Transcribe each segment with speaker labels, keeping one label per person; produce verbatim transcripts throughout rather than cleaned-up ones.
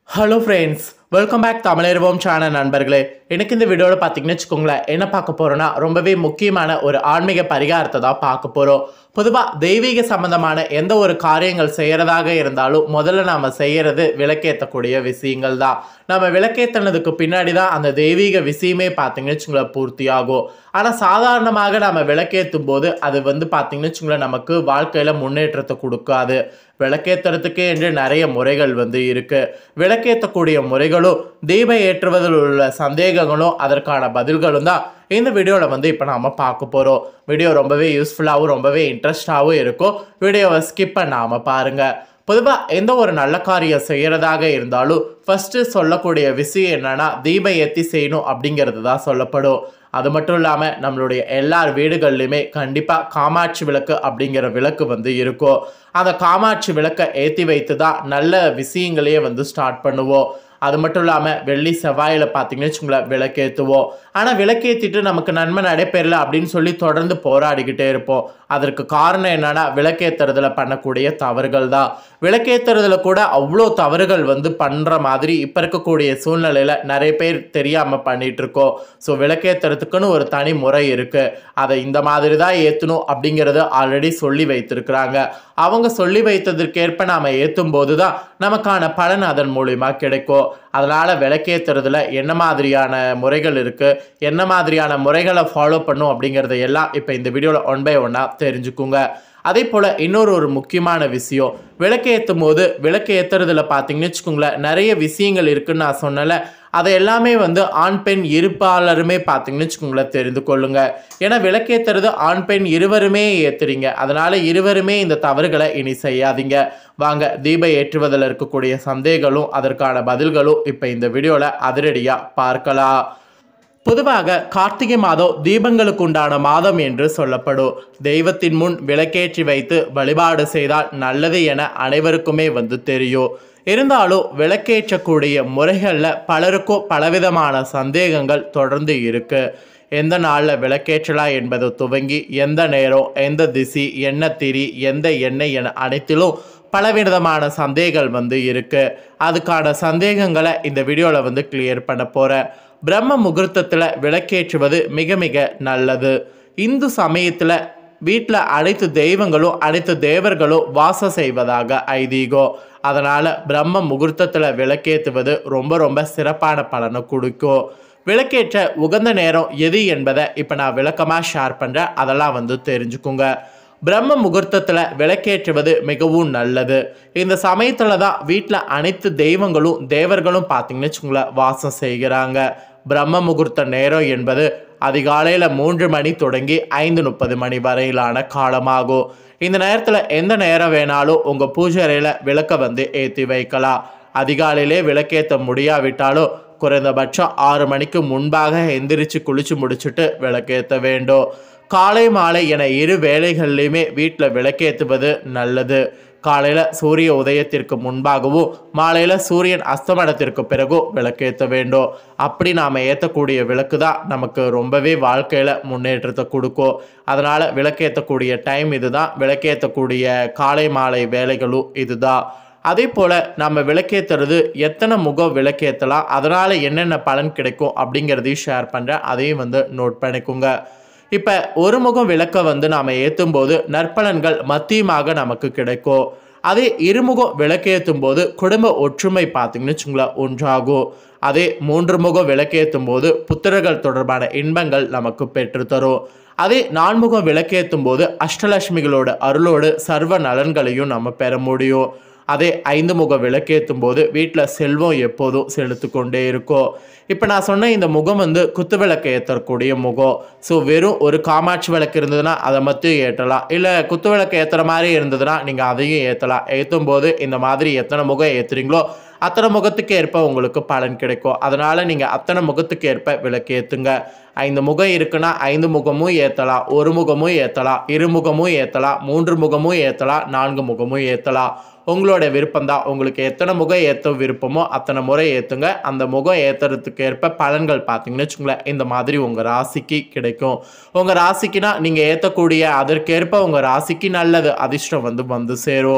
Speaker 1: Hello friends, welcome back தமிழர்வோம் channel நண்பர்களே. எனக்கு இந்த வீடியோவில் பார்த்தீங்கன்னு வச்சுக்கோங்களேன், என்ன பார்க்க போகிறோன்னா ரொம்பவே முக்கியமான ஒரு ஆன்மீக பரிகாரத்தை தான் பார்க்க போகிறோம். பொதுவாக தெய்வீக சம்பந்தமான எந்த ஒரு காரியங்கள் செய்கிறதாக இருந்தாலும் முதல்ல நாம் செய்கிறது விளக்கேற்றக்கூடிய விஷயங்கள் தான். நம்ம விளக்கேற்றினதுக்கு பின்னாடி தான் அந்த தெய்வீக விஷயமே பார்த்தீங்கன்னு வச்சுங்களேன் பூர்த்தி ஆகும். ஆனால் சாதாரணமாக நம்ம விளக்கேற்றும் போது அது வந்து பார்த்தீங்கன்னு வச்சுங்களேன் நமக்கு வாழ்க்கையில் முன்னேற்றத்தை கொடுக்காது. விளக்கேற்றுறதுக்கே என்று நிறைய முறைகள் வந்து இருக்குது. விளக்கேற்றக்கூடிய முறைகளும் தீபம் ஏற்றுவதில் உள்ள சந்தேகங்களும் அதற்கான பதில்களும் தான் இந்த வீடியோவில் வந்து இப்போ நாம் பார்க்க போகிறோம். வீடியோ ரொம்பவே யூஸ்ஃபுல்லாகவும் ரொம்பவே இன்ட்ரெஸ்டாகவும் இருக்கும். வீடியோவை ஸ்கிப் பண்ணாமல் பாருங்கள். பொதுவாக எந்த ஒரு நல்ல காரியம் செய்கிறதாக இருந்தாலும் ஃபஸ்ட்டு சொல்லக்கூடிய விஷயம் என்னென்னா தீபம் ஏற்றி செய்யணும் அப்படிங்கிறது தான் சொல்லப்படும். அது மட்டும் இல்லாமல் நம்மளுடைய எல்லார் வீடுகள்லையுமே கண்டிப்பாக காமாட்சி விளக்கு அப்படிங்கிற விளக்கு வந்து இருக்கும். அந்த காமாட்சி விளக்கை ஏற்றி வைத்து தான் நல்ல விஷயங்களையே வந்து ஸ்டார்ட் பண்ணுவோம். அது மட்டும் இல்லாமல் வெள்ளி செவ்வாயில் பார்த்தீங்கன்னு வச்சுங்களேன் விளக்கேற்றுவோம். ஆனால் விளக்கேற்றிட்டு நமக்கு நன்மை நடைபெறல அப்படின்னு சொல்லி தொடர்ந்து போராடிக்கிட்டே இருப்போம். அதற்கு காரணம் என்னென்னா விளக்கேற்றுறதுல பண்ணக்கூடிய தவறுகள் தான். விளக்கேற்றுறதுல கூட அவ்வளோ தவறுகள் வந்து பண்ணுற மாதிரி இப்போ இருக்கக்கூடிய சூழ்நிலையில் நிறைய பேர் தெரியாமல் பண்ணிகிட்ருக்கோம். ஸோ விளக்கேற்றுறதுக்குன்னு ஒரு தனி முறை இருக்குது. அதை இந்த மாதிரி தான் ஏற்றணும் அப்படிங்கிறத ஆல்ரெடி சொல்லி வைத்திருக்கிறாங்க. அவங்க சொல்லி வைத்ததற்கேற்ப நாம் ஏற்றும் போது தான் நமக்கான பலன் அதன் மூலிமா கிடைக்கும். அதனால் விளக்கேற்றுறதுல என்ன மாதிரியான முறைகள் இருக்குது, என்ன மாதிரியான முறைகளை ஃபாலோ பண்ணும் அப்படிங்கிறத எல்லாம் இப்போ இந்த வீடியோவில் ஒன் பை ஒன்னாக தெரிஞ்சுக்குங்க. அதே போல் இன்னொரு ஒரு முக்கியமான விஷயம், விளக்கு ஏற்றும் போது விளக்கு ஏற்றுறதுல பார்த்தீங்கன்னு வச்சுக்கோங்களேன் நிறைய விஷயங்கள் இருக்குதுன்னு நான் சொன்னல. அதை எல்லாமே வந்து ஆண் பெண் இருப்பாளருமே பார்த்தீங்கன்னு வச்சுக்கோங்களேன் தெரிந்து கொள்ளுங்க. ஏன்னா விளக்கேற்றுறது ஆண் பெண் இருவருமே ஏற்றுறீங்க. அதனால் இருவருமே இந்த தவறுகளை இனி செய்யாதீங்க. வாங்க தீபம் ஏற்றுவதில் இருக்கக்கூடிய சந்தேகங்களும் அதற்கான பதில்களும் இப்போ இந்த வீடியோவில் அதிரடியாக பார்க்கலாம். பொதுவாக கார்த்திகை மாதம் தீபங்களுக்கு உண்டான மாதம் என்று சொல்லப்படும். தெய்வத்தின் முன் விளக்கேற்றி வைத்து வழிபாடு செய்தால் நல்லது என அனைவருக்குமே வந்து தெரியும். இருந்தாலும் விளக்கேற்றக்கூடிய முறைகளில் பலருக்கும் பலவிதமான சந்தேகங்கள் தொடர்ந்து இருக்குது. எந்த நாளில் விளக்கேற்றலாம் என்பது துவங்கி எந்த நேரம், எந்த திசை, என்ன திரி, எந்த எண்ணெய் என அனைத்திலும் பலவிதமான சந்தேகங்கள் வந்து இருக்குது. அதுக்கான சந்தேகங்களை இந்த வீடியோவில் வந்து கிளியர் பண்ண போகிறேன். பிரம்ம முகூர்த்தத்தில் விளக்கேற்றுவது மிக மிக நல்லது. இந்து சமயத்தில் வீட்டில் அனைத்து தெய்வங்களும் அனைத்து தேவர்களும் வாசம் செய்வதாக ஐதீகம். அதனால் பிரம்ம முகூர்த்தத்தில் விளக்கேற்றுவது ரொம்ப ரொம்ப சிறப்பான பலனை கொடுக்கும். விளக்கேற்ற உகந்த நேரம் எது என்பதை இப்போ நான் விளக்கமாக ஷேர் பண்ணுறேன். அதெல்லாம் வந்து தெரிஞ்சுக்குங்க. பிரம்ம முகூர்த்தத்தில் விளக்கேற்றுவது மிகவும் நல்லது. இந்த சமயத்தில் தான் வீட்டில் அனைத்து தெய்வங்களும் தேவர்களும் பார்த்தீங்கன்னு வச்சுக்கோங்களேன் வாசம் செய்கிறாங்க. பிரம்ம முகூர்த்த நேரம் என்பது அதிகாலையில் மூன்று மணி தொடங்கி ஐந்து முப்பது மணி வரையிலான காலமாகும். இந்த நேரத்தில் எந்த நேரம் வேணாலும் உங்கள் பூஜை அறையில் விளக்கை வந்து ஏற்றி வைக்கலாம். அதிகாலையிலே விளக்கேற்ற முடியாவிட்டாலும் குறைந்தபட்சம் ஆறு மணிக்கு முன்பாக எந்திரிச்சு குளிச்சு முடிச்சுட்டு விளக்கேற்ற வேண்டும். காலை மாலை என இரு வேளைகள்லையுமே வீட்டில் விளக்கேற்றுவது நல்லது. காலையில் சூரிய உதயத்திற்கு முன்பாகவும் மாலையில் சூரியன் அஸ்தமனத்திற்கு பிறகும் விளக்கேற்ற வேண்டும். அப்படி நாம் ஏற்றக்கூடிய விளக்கு தான் நமக்கு ரொம்பவே வாழ்க்கையில் முன்னேற்றத்தை கொடுக்கும். அதனால் விளக்கேற்றக்கூடிய டைம் இது தான். விளக்கேற்றக்கூடிய காலை மாலை வேலைகளும் இது தான். அதே போல் நம்ம விளக்கேற்றுறது எத்தனை முகம் விளக்கேற்றலாம், அதனால் என்னென்ன பலன் கிடைக்கும் அப்படிங்கிறதையும் ஷேர் பண்ணுறேன். அதையும் வந்து நோட் பண்ணிக்கோங்க. இப்போ ஒரு முகம் விளக்கை வந்து நாம் ஏற்றும் போது நற்பலன்கள் மத்தியமாக நமக்கு கிடைக்கும். அதே இருமுகம் விளக்கேற்றும் போது குடும்ப ஒற்றுமை பார்த்திங்கன்னு வச்சுங்களேன் ஒன்றாகும். அதே மூன்று முகம் விளக்கேற்றும் போது புத்திரர்கள் தொடர்பான இன்பங்கள் நமக்கு பெற்றுத்தரும். அதே நான்முகம் விளக்கேற்றும் போது அஷ்டலட்சுமிகளோட அருளோடு சர்வ நலன்களையும் நம்ம பெற முடியும். அதே ஐந்து முக விளக்கேற்றும் போது வீட்டில் செல்வம் எப்போதும் செலுத்து கொண்டே இருக்கும். இப்போ நான் சொன்ன இந்த முகம் வந்து குத்து விளக்கு ஏற்றக்கூடிய முகம். ஸோ வெறும் ஒரு காமாட்சி விளக்கு இருந்ததுன்னா அதை மட்டும் ஏற்றலாம். இல்லை குத்து விளக்கு ஏற்றுற மாதிரி இருந்ததுன்னா நீங்கள் அதையும் ஏற்றலாம். ஏற்றும் போது இந்த மாதிரி எத்தனை முகம் ஏற்றுறீங்களோ அத்தனை முகத்துக்கு ஏற்ப உங்களுக்கு பலன் கிடைக்கும். அதனால் நீங்கள் அத்தனை முகத்துக்கு ஏற்ப விளக்கு ஏற்றுங்க. ஐந்து முகம் இருக்குன்னா ஐந்து முகமும் ஏற்றலாம், ஒரு முகமும் ஏற்றலாம், இருமுகமும் ஏற்றலாம், மூன்று முகமும் ஏற்றலாம், நான்கு முகமும் ஏற்றலாம். உங்களோட விருப்பம்தான். உங்களுக்கு எத்தனை முகம் ஏற்ற விருப்பமோ அத்தனை முறை ஏற்றுங்க. அந்த முகம் ஏற்றுறதுக்கு ஏற்ப பலன்கள் பார்த்தீங்கன்னு வச்சுங்களேன் இந்த மாதிரி உங்கள் ராசிக்கு கிடைக்கும். உங்கள் ராசிக்குனா நீங்கள் ஏற்றக்கூடிய அதற்கேற்ப உங்கள் ராசிக்கு நல்லது அதிர்ஷ்டம் வந்து வந்து சேரும்.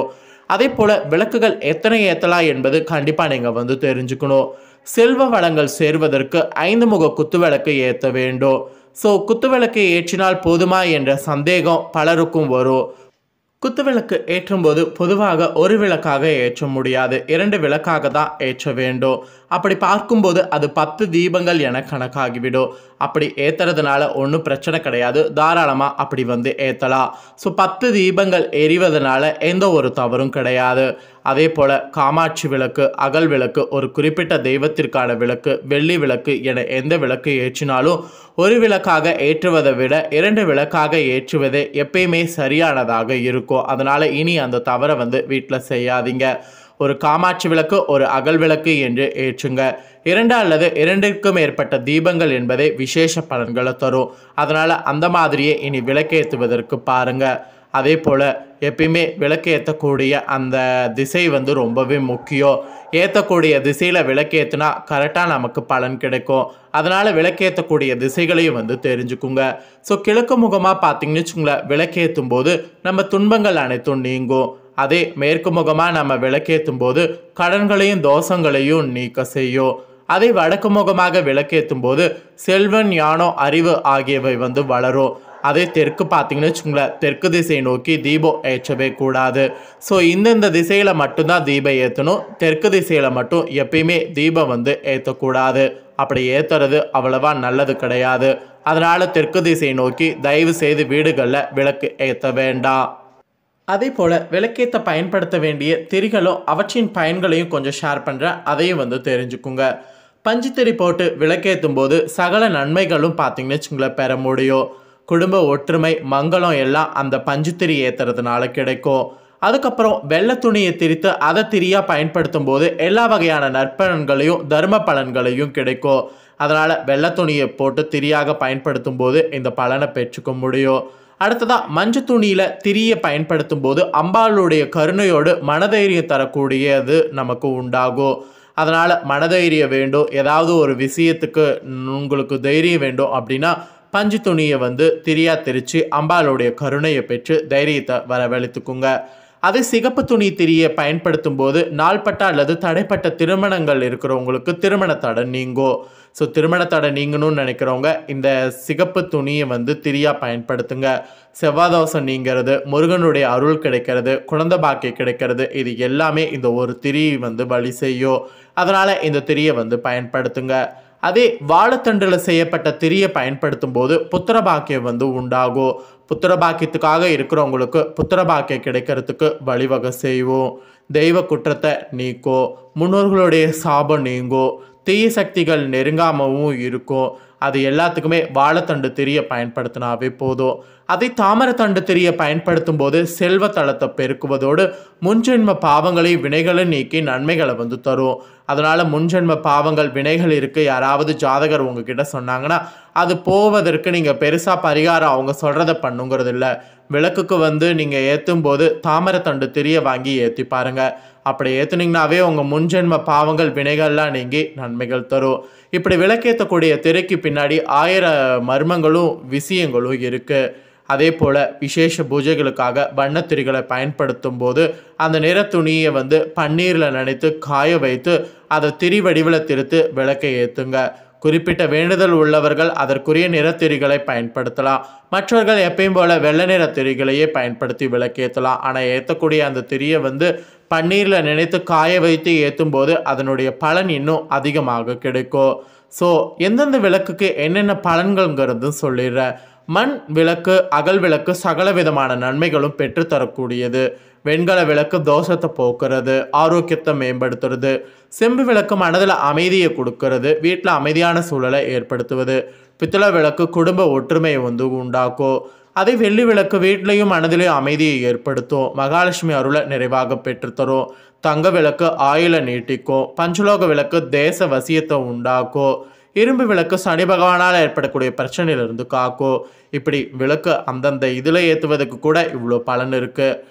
Speaker 1: அதே போல் விளக்குகள் எத்தனை ஏற்றலாம் என்பது கண்டிப்பாக நீங்கள் வந்து தெரிஞ்சுக்கணும். செல்வ வளங்கள் சேர்வதற்கு ஐந்து முக குத்துவிளக்கு ஏற்ற வேண்டும். ஸோ குத்துவிளக்கு ஏற்றினால் போதுமா என்ற சந்தேகம் பலருக்கும் வரும். குத்துவிளக்கு ஏற்றும்போது பொதுவாக ஒரு விளக்காக ஏற்ற முடியாது, இரண்டு விளக்காக தான் ஏற்ற வேண்டும். அப்படி பார்க்கும்போது அது பத்து தீபங்கள் என கணக்காகிவிடும். அப்படி ஏற்றுறதுனால ஒன்றும் பிரச்சனை கிடையாது, தாராளமாக அப்படி வந்து ஏற்றலாம். ஸோ பத்து தீபங்கள் எரிவதனால எந்த ஒரு தவறும் கிடையாது. அதே போல் காமாட்சி விளக்கு, அகல் விளக்கு, ஒரு குறிப்பிட்ட தெய்வத்திற்கான விளக்கு, வெள்ளி விளக்கு என எந்த விளக்கு ஏற்றினாலும் ஒரு விளக்காக ஏற்றுவதை விட இரண்டு விளக்காக ஏற்றுவதே எப்பயுமே சரியானதாக இருக்கும். அதனால் இனி அந்த தவறை வந்து வீட்டில் செய்யாதீங்க. ஒரு காமாட்சி விளக்கு, ஒரு அகல் விளக்கு என்று ஏற்றுங்க. இரண்டு அல்லது இரண்டிற்கும் மேற்பட்ட தீபங்கள் என்பதே விசேஷ பலன்களை தரும். அதனால் அந்த மாதிரியே இனி விளக்கேற்றுவதற்கு பாருங்கள். அதே போல் எப்பயுமே விளக்கு ஏற்றக்கூடிய அந்த திசை வந்து ரொம்பவே முக்கியம். ஏற்றக்கூடிய திசையில் விளக்கேற்றினா கரெக்டாக நமக்கு பலன் கிடைக்கும். அதனால் விளக்கேற்றக்கூடிய திசைகளையும் வந்து தெரிஞ்சுக்குங்க. ஸோ கிழக்கு முகமாக பார்த்தீங்கன்னு வச்சுங்களேன், விளக்கேற்றும் போது நம்ம துன்பங்கள் அனைத்தும் நீங்கும். அதே மேற்கு முகமாக நம்ம விளக்கேற்றும் போது கடன்களையும் தோஷங்களையும் நீக்க செய்யும். அதே வடக்கு முகமாக விளக்கேற்றும் போது செல்வம், ஞானம், அறிவு ஆகியவை வந்து வளரும். அதே தெற்கு பார்த்தீங்கன்னு வச்சுங்களேன், தெற்கு திசையை நோக்கி தீபம் ஏற்றவே கூடாது. ஸோ இந்தந்த திசையில் மட்டும்தான் தீபம் ஏற்றணும். தெற்கு திசையில் மட்டும் எப்பயுமே தீபம் வந்து ஏற்றக்கூடாது. அப்படி ஏற்றுறது அவ்வளவா நல்லது கிடையாது. அதனால் தெற்கு திசையை நோக்கி தயவு செய்து வீடுகளில் விளக்கு ஏற்ற வேண்டாம். அதே போல் விளக்கேற்ற பயன்படுத்த வேண்டிய திரிகளும் அவற்றின் பயன்களையும் கொஞ்சம் ஷேர் பண்ணுறேன், அதையும் வந்து தெரிஞ்சுக்குங்க. பஞ்சுத்திரி போட்டு விளக்கேற்றும் போது சகல நன்மைகளும் பார்த்தீங்கன்னு வச்சுங்களேன் பெற முடியும். குடும்ப ஒற்றுமை, மங்களம் எல்லாம் அந்த பஞ்சுத்திரி ஏற்றுறதுனால கிடைக்கும். அதுக்கப்புறம் வெள்ளை துணியை திரித்து அதை திரியாக பயன்படுத்தும் போது எல்லா வகையான நற்பலன்களையும் தர்ம பலன்களையும் கிடைக்கும். அதனால் வெள்ளை துணியை போட்டு திரியாக பயன்படுத்தும் போது இந்த பலனை பெற்றுக்க முடியும். அடுத்ததாக மஞ்சள் துணியில் திரியை பயன்படுத்தும் போது அம்பாளுடைய கருணையோடு மனதைரியம் தரக்கூடியது நமக்கு உண்டாகும். அதனால் மனதைரியம் வேண்டும், ஏதாவது ஒரு விஷயத்துக்கு உங்களுக்கு தைரியம் வேண்டும் அப்படின்னா பஞ்சு துணியை வந்து திரியா திரித்து அம்பாளுடைய கருணையை பெற்று தைரியத்தை வரவழைத்துக்குங்க. அதே சிகப்பு துணி திரியை பயன்படுத்தும் போது நாள்பட்ட அல்லது தடைப்பட்ட திருமணங்கள் இருக்கிறவங்களுக்கு திருமண தடை நீங்கும். ஸோ திருமண தடை நீங்கணும்னு நினைக்கிறவங்க இந்த சிகப்பு துணியை வந்து திரியாக பயன்படுத்துங்க. செவ்வாதோஷம் நீங்கிறது, முருகனுடைய அருள் கிடைக்கிறது, குழந்தை பாக்கியம் கிடைக்கிறது, இது எல்லாமே இந்த ஒரு திரி வந்து வழி செய்யும். அதனால் இந்த திரியை வந்து பயன்படுத்துங்க. அதே வாழைத்தண்டில் செய்யப்பட்ட திரியை பயன்படுத்தும் போது புத்திர பாக்கியம் வந்து உண்டாகும். புத்திர பாக்கியத்துக்காக இருக்கிறவங்களுக்கு புத்திர பாக்கியம் கிடைக்கிறதுக்கு வழிவகை செய்வோம். தெய்வ குற்றத்தை நீக்கும், முன்னோர்களுடைய சாபம் நீங்கும், தீய சக்திகள் நெருங்காமவும் இருக்கும். அது எல்லாத்துக்குமே வாழைத்தண்டு திரியை பயன்படுத்தினாவே போதும். அதை தாமரத்தண்டு திரியை பயன்படுத்தும் போது செல்வ தளத்தை பெருக்குவதோடு முன்ஜென்ம பாவங்களை வினைகளை நீக்கி நன்மைகளை வந்து தரும். அதனால் முன்ஜென்ம பாவங்கள் வினைகள் இருக்குது யாராவது ஜாதகர் உங்ககிட்ட சொன்னாங்கன்னா அது போவதற்கு நீங்கள் பெருசாக பரிகாரம் அவங்க சொல்கிறத பண்ணுங்கிறது இல்லை. விளக்குக்கு வந்து நீங்கள் ஏற்றும் போது தாமரத்தண்டு திரியை வாங்கி ஏற்றி பாருங்கள். அப்படி ஏற்றுனீங்கன்னாவே உங்கள் முன்ஜென்ம பாவங்கள் வினைகள்லாம் நீங்கி நன்மைகள் தரும். இப்படி விளக்கேற்றக்கூடிய திரைக்கு பின்னாடி ஆயிரம் மர்மங்களும் விஷயங்களும் இருக்குது. அதே போல் விசேஷ பூஜைகளுக்காக வண்ணத்திரிகளை பயன்படுத்தும் போது அந்த நிற துணியை வந்து பன்னீரில் நனைத்து காய வைத்து அதை திரி வடிவில் திரித்து விளக்கை ஏற்றுங்க. குறிப்பிட்ட வேண்டுதல் உள்ளவர்கள் அதற்குரிய நிறத்திரிகளை பயன்படுத்தலாம். மற்றவர்கள் எப்பயும் போல் வெள்ளை நிற திரிகளையே பயன்படுத்தி விளக்கேற்றலாம். ஆனால் ஏற்றக்கூடிய அந்த திரியை வந்து பன்னீரில் நினைத்து காய வைத்து ஏற்றும் போது அதனுடைய பலன் இன்னும் அதிகமாக கிடைக்கும். ஸோ எந்தெந்த விளக்குக்கு என்னென்ன பலன்கள்ங்கிறதும் சொல்லிடுறேன். மண் விளக்கு, அகல் விளக்கு சகல விதமான நன்மைகளும் பெற்றுத்தரக்கூடியது. வெண்கல விளக்கு தோஷத்தை போக்குறது, ஆரோக்கியத்தை மேம்படுத்துறது. செம்பு விளக்கு மனதில் அமைதியை கொடுக்கறது, வீட்டில் அமைதியான சூழலை ஏற்படுத்துவது. பித்தளை விளக்கு குடும்ப ஒற்றுமையை வந்து உண்டாக்கும். அதே வெள்ளி விளக்கு வீட்லேயும் மனதிலையும் அமைதியை ஏற்படுத்தும், மகாலட்சுமி அருளை நிறைவாக பெற்றுத்தரும். தங்க விளக்கு ஆயுளை நீட்டிக்கும். பஞ்சலோக விளக்கு தேச வசியத்தை உண்டாக்கும். இரும்பு விளக்கு சனி பகவானால் ஏற்படக்கூடிய பிரச்சனையிலிருந்து காக்கும். இப்படி விளக்கு அந்தந்த இதில் ஏற்றுவதற்கு கூட இவ்வளோ பலன் இருக்குது.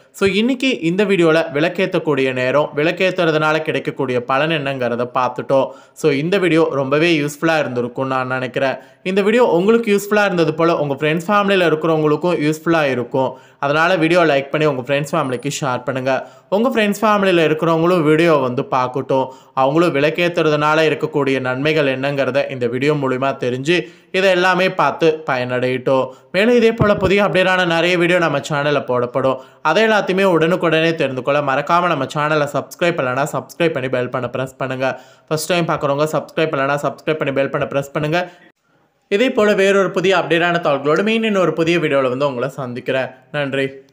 Speaker 1: ஸோ இன்றைக்கி இந்த வீடியோவில் விளக்கேற்றக்கூடிய நேரம், விளக்கேற்றுறதுனால கிடைக்கக்கூடிய பலன் என்னங்கிறத பார்த்துட்டோம். ஸோ இந்த வீடியோ ரொம்பவே யூஸ்ஃபுல்லாக இருந்திருக்கும்னு நான் நினைக்கிறேன். இந்த வீடியோ உங்களுக்கு யூஸ்ஃபுல்லாக இருந்தது போல் உங்கள் ஃப்ரெண்ட்ஸ் ஃபேமிலியில் இருக்கிறவங்களுக்கும் யூஸ்ஃபுல்லாக இருக்கும். அதனால் வீடியோ லைக் பண்ணி உங்கள் ஃப்ரெண்ட்ஸ் ஃபேமிலிக்கு ஷேர் பண்ணுங்கள். உங்கள் ஃப்ரெண்ட்ஸ் ஃபேமிலியில் இருக்கிறவங்களும் வீடியோ வந்து பார்க்கட்டும். அவங்களும் விளக்கேற்றுறதுனால இருக்கக்கூடிய நன்மைகள் என்னங்கிறத இந்த வீடியோ மூலிமா தெரிஞ்சு இதை எல்லாமே பார்த்து பயனடையட்டும். மேலும் இதே போல் புதிய அப்டேட்டான நிறைய வீடியோ நம்ம சேனலில் போடப்படும். அதை எல்லாத்தையுமே உடனுக்குடனே தெரிந்து கொள்ள மறக்காமல் நம்ம சேனலை சப்ஸ்கிரைப் பண்ணலைன்னா சப்ஸ்கிரைப் பண்ணி பெல் பண்ண ப்ரெஸ் பண்ணுங்கள். ஃபஸ்ட் டைம் பார்க்குறவங்க சப்ஸ்கிரைப் பண்ணலைன்னா சப்ஸ்கிரைப் பண்ணி பெல் பண்ண ப்ரெஸ் பண்ணுங்கள். இதே போல் வேறொரு புதிய அப்டேட்டான தகவல்களோடு மீண்டும் இன்னொரு புதிய வீடியோவில் வந்து உங்களை சந்திக்கிறேன். நன்றி.